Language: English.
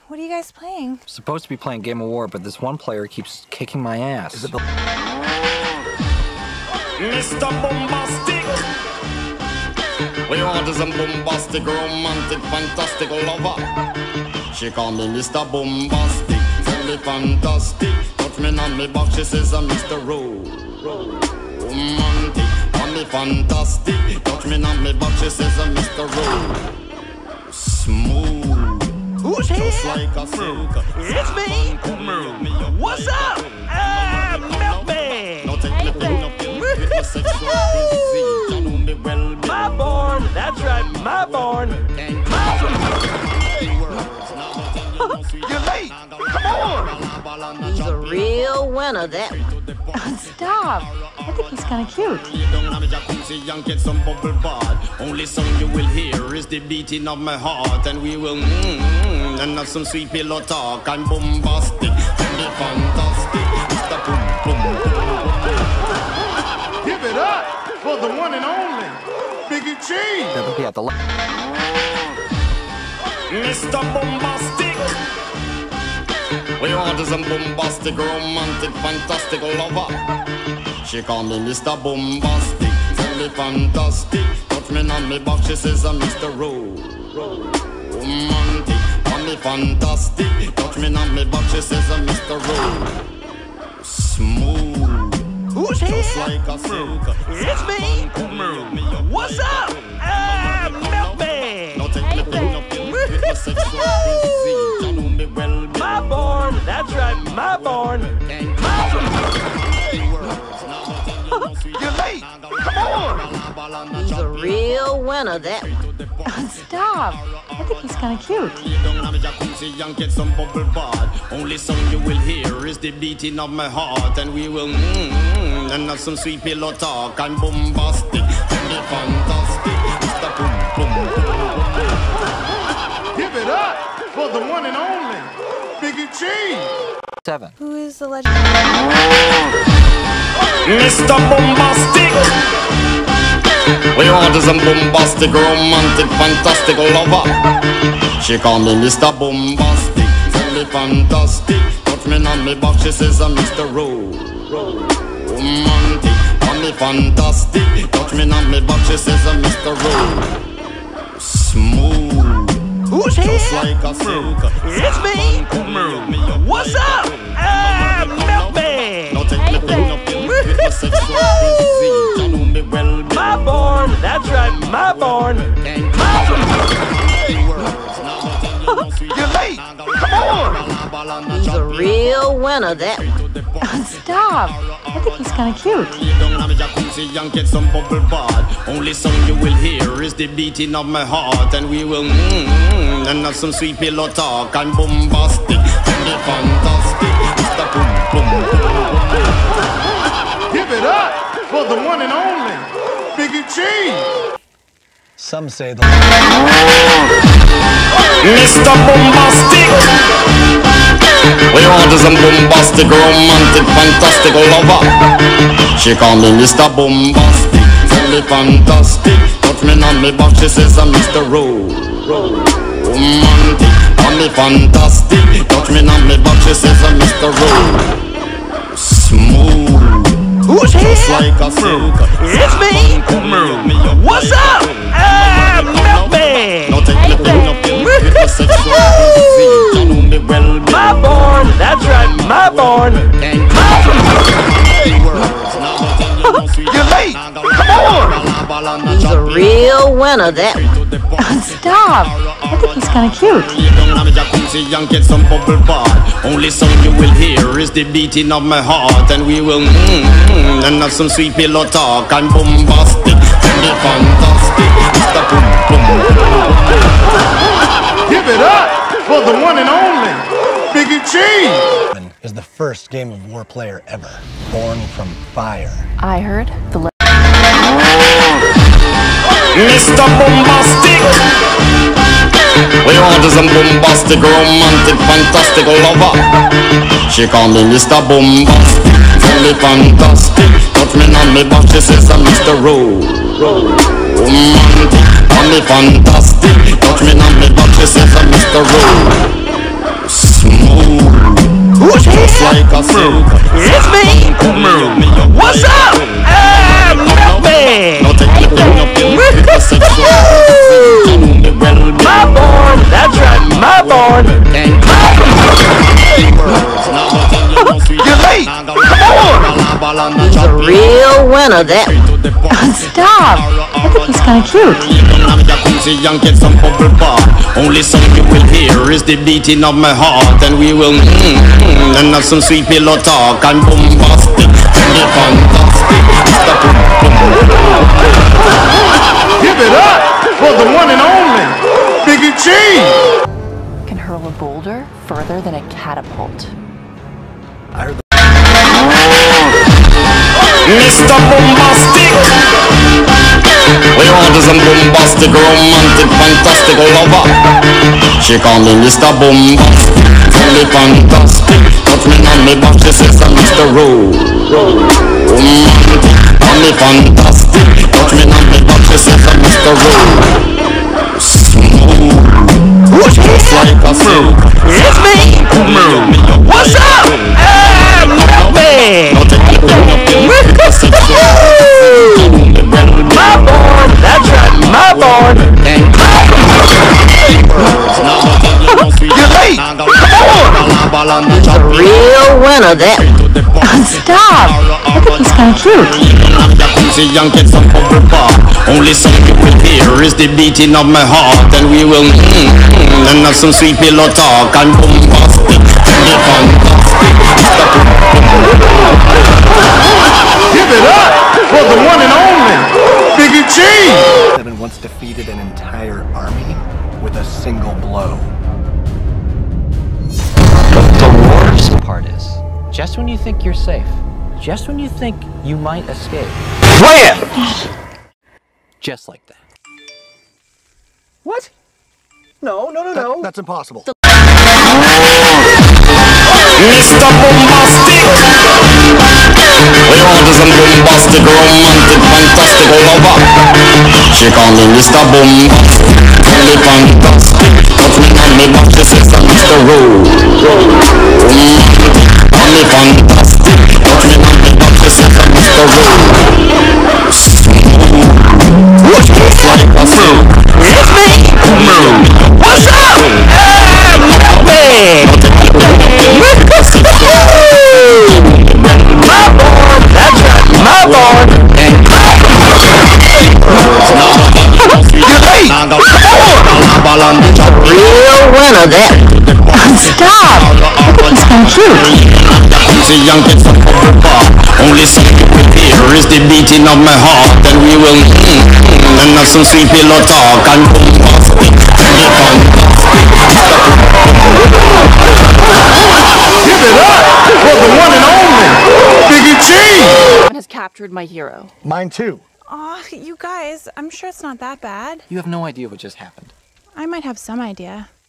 What are you guys playing? Supposed to be playing Game of War, but this one player keeps kicking my ass. Mr. Bombastic. We want some bombastic, romantic, fantastic lover. She call me Mr. Bombastic, tell me fantastic. Touch me on me back, she says I'm Mr. Romantic, call me fantastic. Touch me on me back, she says I'm Mr. Smooth. Who's here? Just like a silk. It's me. What's up? Milkman. Now take me pen up with my sexual physique. You know me well. My born. That's right. My born. You're late. Come on. He's a real winner, that one. Stop. I think he's kind of cute. And get some bubble bath. Only song you will hear is the beating of my heart. And we will and have some sweet pillow talk. I'm bombastic and the fantastic. Mr. Boom Boom Boom. Give it up for the one and only Biggie Cheese. Never be at the Mr. Bombastic. We want some bombastic, romantic, fantastic lover. She call me Mr. Bombastic, tell me fantastic. Touch me on me back, she says I'm Mr. Romantic, call me fantastic. Touch me on me back, she says I'm Mr. Smooth. Who's here? Just like a silk. It's me. What's up? Milkman. Now take me pen up with my sexual physique. You know me well. My born. That's right. My born. You're late. Come on. He's a real winner, that one. Stop. I think he's kind of cute. And get some bubble bath. Only song you will hear is the beating of my heart. And we will and have some sweet pillow talk. I'm bombastic and the fantastic. Mr. Boom Boom Boom. Give it up for the one and only Biggie Cheese. 7. Who is the legend? Mr. Bombastic. We want some bombastic, romantic, fantastic lover. She call me Mr. Bombastic, tell me fantastic. Touch me on me back, she says I'm Mr. Romantic, call me fantastic. Touch me on me back, she says I'm Mr. Smooth. Who's here? Just like a silk. It's me. What's up? Milkman. Now take me pen up with my sexual physique. You know me well. My born. That's right. My born. You're late. Come on. He's a real winner, that one. Stop. I think he's kind of cute. And get some bubble bath. Only song you will hear is the beating of my heart. And we will and have some sweet pillow talk. I'm bombastic and the fantastic. Mr. Boom Boom Boom. Give it up for the one and only Biggie Cheese. Some say the Mr. Bombastic. We want some bombastic, romantic, fantastic lover. She call me Mr. Bombastic, tell me fantastic. Touch me on me back, she says I'm Mr. Romantic, call me fantastic. Touch me on me back, she says I'm Mr. Smooth. Who's here? Just like a silk. It's me. What's up? Milkman. Now take me pen up with my sexual physique. You know me well. My born. That's right. My born. You're late. Come on. He's a real winner, that one. Stop. I think he's kind of cute. And get some bubble bath. Only song you will hear is the beating of my heart. And we will and have some sweet pillow talk. I'm bombastic and the fantastic. Mr. Boom Boom Boom. Give it up for the one and only Biggie Cheese. is the first Game of War player ever, born from fire. I heard the Mr. Bombastic. We want some bombastic, romantic, fantastic lover. She call me Mr. Bombastic, tell me fantastic. Touch me on me back, she says I'm Mr. Romantic, call me fantastic. Touch me on me back, she says I'm Mr. like a silk. It's me! What's up? Milkman! Now take me down up in the sexual. My born! That's right, my born! You're late! Come on! He's a real winner, that one. Stop! I think he's kind of cute. Young get some bubble bar. Only song you will hear is the beating of my heart, and we will and have some sweet pillow talk and bombastic and fantastic. Give it up for the one and only Biggie G! Can hurl a boulder further than a catapult. Mr. Bombastic. We want some bombastic, romantic, fantastic lover. She call me Mr. Bombastic, really fantastic. Touch me on me back, she says I'm Mr. Romantic, call me fantastic. Touch me on me back, she says I'm Mr. Smooth. Just like a silk. It's me! What's up? Milkman! Now take me down up in the sexual. My born! That's right, my born! You're late! Come on! He's a real winner, that one. Stop! I think he's kind of cute. See young get some bubble bar. Only song you will hear is the beating of my heart, and we will and have some sweet pillow talk and bombastic and fantastic. Give it up for the one and only Biggie G! Seven once defeated an entire army with a single blow. The worst part is, just when you think you're safe, just when you think you might escape, Wham! just like that. What? No. That's impossible. Mr. Bombastic. We want some bombastic, romantic, fantastic lover. She call me Mr. Bombastic, really fantastic. Touch me on me back, she says I'm Mr. Romantic, call me fantastic. Touch me on me back, she says I'm Mr. Smooth. Just like a silk. It's me! What's up? Milkman! My born! That's right, my born! You're late! real winner, that one. Stop! I think he's kind of cute. See young kids from bubble bar. Only song you will hear is the beating of my heart, and we will and have some sweet pillow talk and bombastic and fantastic. Give it up for the one and only Biggie G! Has captured my hero. Mine too. Aw, you guys, I'm sure it's not that bad. You have no idea what just happened. I might have some idea.